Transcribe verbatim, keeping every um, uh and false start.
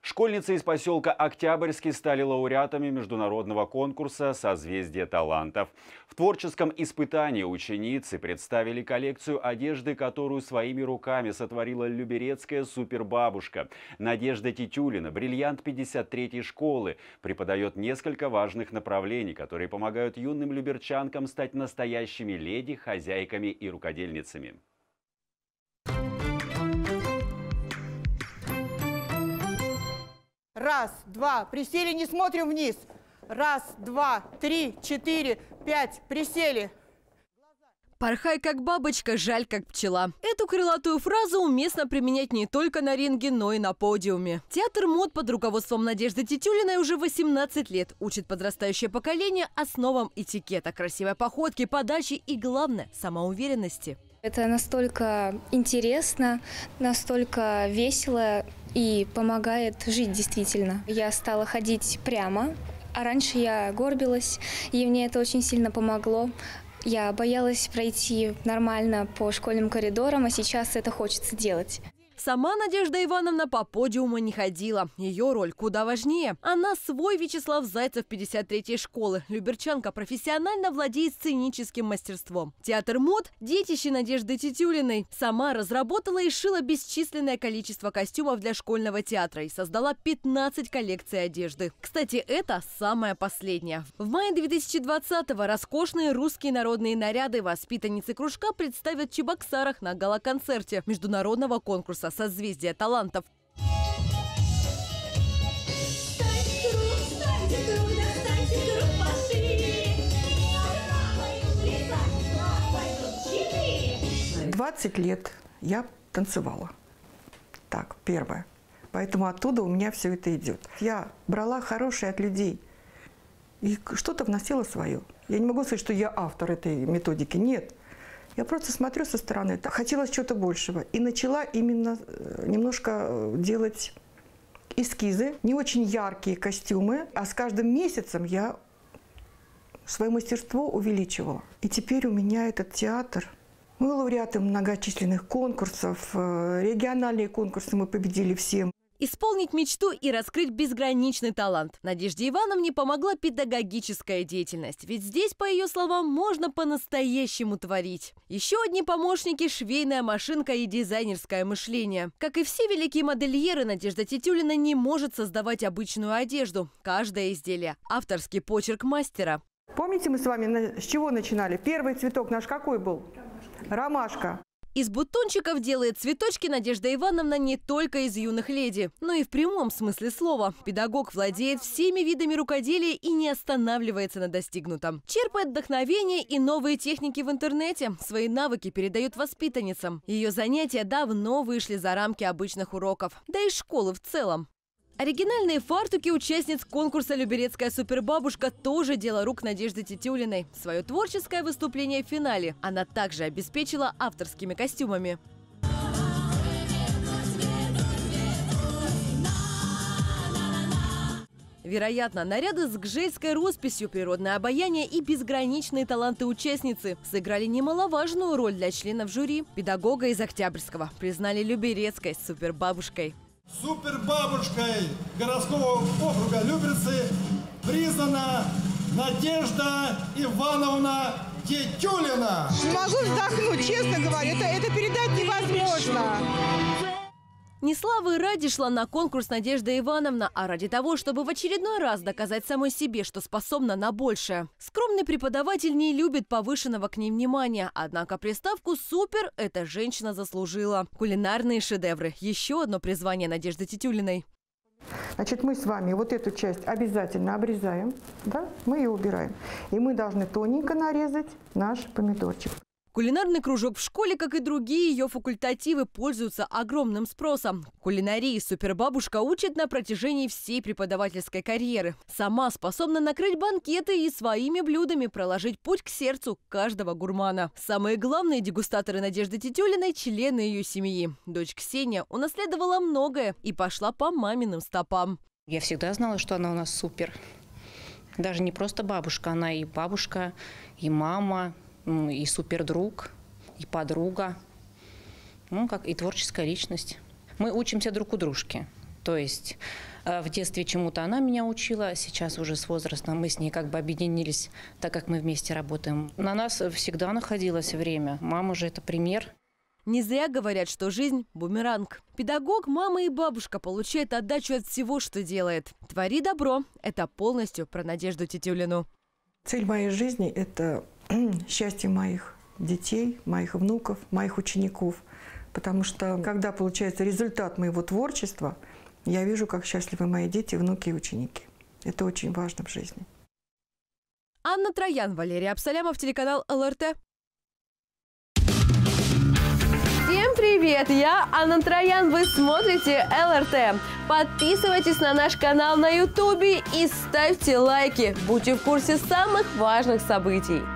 Школьницы из поселка Октябрьский стали лауреатами международного конкурса «Созвездие талантов». В творческом испытании ученицы представили коллекцию одежды, которую своими руками сотворила люберецкая супербабушка. Надежда Титюлина, бриллиант пятьдесят третьей школы, преподает несколько важных направлений, которые помогают юным люберчанкам стать настоящими леди, хозяйками и рукодельницами. Раз, два, присели, не смотрим вниз. Раз, два, три, четыре, пять, присели. Порхай как бабочка, жаль как пчела. Эту крылатую фразу уместно применять не только на ринге, но и на подиуме. Театр мод под руководством Надежды Титюлиной уже восемнадцать лет учит подрастающее поколение основам этикета, красивой походки, подачи и, главное, самоуверенности. Это настолько интересно, настолько весело и помогает жить действительно. Я стала ходить прямо, а раньше я горбилась, и мне это очень сильно помогло. Я боялась пройти нормально по школьным коридорам, а сейчас это хочется делать. Сама Надежда Ивановна по подиуму не ходила. Ее роль куда важнее. Она свой Вячеслав Зайцев пятьдесят третьей школы. Люберчанка профессионально владеет сценическим мастерством. Театр мод – детище Надежды Титюлиной. Сама разработала и шила бесчисленное количество костюмов для школьного театра и создала пятнадцать коллекций одежды. Кстати, это самая последняя. В мае две тысячи двадцатого роскошные русские народные наряды воспитанницы кружка представят в Чебоксарах на гала-концерте международного конкурса «Созвездие талантов». двадцать лет я танцевала. Так, первое. Поэтому оттуда у меня все это идет. Я брала хорошее от людей и что-то вносила свое. Я не могу сказать, что я автор этой методики. Нет. Я просто смотрю со стороны. Хотелось чего-то большего. И начала именно немножко делать эскизы. Не очень яркие костюмы. А с каждым месяцем я свое мастерство увеличивала. И теперь у меня этот театр. Мы лауреаты многочисленных конкурсов. Региональные конкурсы мы победили все. Исполнить мечту и раскрыть безграничный талант Надежде Ивановне помогла педагогическая деятельность. Ведь здесь, по ее словам, можно по-настоящему творить. Еще одни помощники – швейная машинка и дизайнерское мышление. Как и все великие модельеры, Надежда Титюлина не может создавать обычную одежду. Каждое изделие – авторский почерк мастера. Помните, мы с вами с чего начинали? Первый цветок наш какой был? Ромашка. Ромашка. Из бутончиков делает цветочки Надежда Ивановна не только из юных леди, но и в прямом смысле слова. Педагог владеет всеми видами рукоделия и не останавливается на достигнутом. Черпает вдохновение и новые техники в интернете. Свои навыки передает воспитанницам. Ее занятия давно вышли за рамки обычных уроков, да и школы в целом. Оригинальные фартуки участниц конкурса «Люберецкая супербабушка» тоже дело рук Надежды Титюлиной. Свое творческое выступление в финале она также обеспечила авторскими костюмами. Вероятно, наряды с гжельской росписью, природное обаяние и безграничные таланты участницы сыграли немаловажную роль для членов жюри. Педагога из Октябрьского признали люберецкой супербабушкой. Супербабушкой городского округа Люберцы признана Надежда Ивановна Титюлина. Не могу вздохнуть, честно говоря, это, это передать невозможно. Не славы ради шла на конкурс Надежда Ивановна, а ради того, чтобы в очередной раз доказать самой себе, что способна на большее. Скромный преподаватель не любит повышенного к ней внимания, однако приставку «супер» эта женщина заслужила. Кулинарные шедевры – еще одно призвание Надежды Титюлиной. Значит, мы с вами вот эту часть обязательно обрезаем, да? Мы ее убираем. И мы должны тоненько нарезать наш помидорчик. Кулинарный кружок в школе, как и другие ее факультативы, пользуются огромным спросом. Кулинарии супербабушка учит на протяжении всей преподавательской карьеры. Сама способна накрыть банкеты и своими блюдами проложить путь к сердцу каждого гурмана. Самые главные дегустаторы Надежды Титюлиной – члены ее семьи. Дочь Ксения унаследовала многое и пошла по маминым стопам. Я всегда знала, что она у нас супер. Даже не просто бабушка, она и бабушка, и мама, и супердруг, и подруга, ну, как и творческая личность. Мы учимся друг у дружки. То есть В детстве чему-то она меня учила, сейчас уже с возрастом мы с ней как бы объединились, так как мы вместе работаем. На нас всегда находилось время. Мама же это пример. Не зря говорят, что жизнь – бумеранг. Педагог, мама и бабушка получают отдачу от всего, что делает. «Твори добро» – это полностью про Надежду Титюлину. Цель моей жизни – это счастье моих детей, моих внуков, моих учеников. Потому что, когда получается результат моего творчества, я вижу, как счастливы мои дети, внуки и ученики. Это очень важно в жизни. Анна Троян, Валерий Абсалямов, телеканал эл эр тэ. Всем привет! Я Анна Троян, вы смотрите эл эр тэ. Подписывайтесь на наш канал на ютубе и ставьте лайки. Будьте в курсе самых важных событий.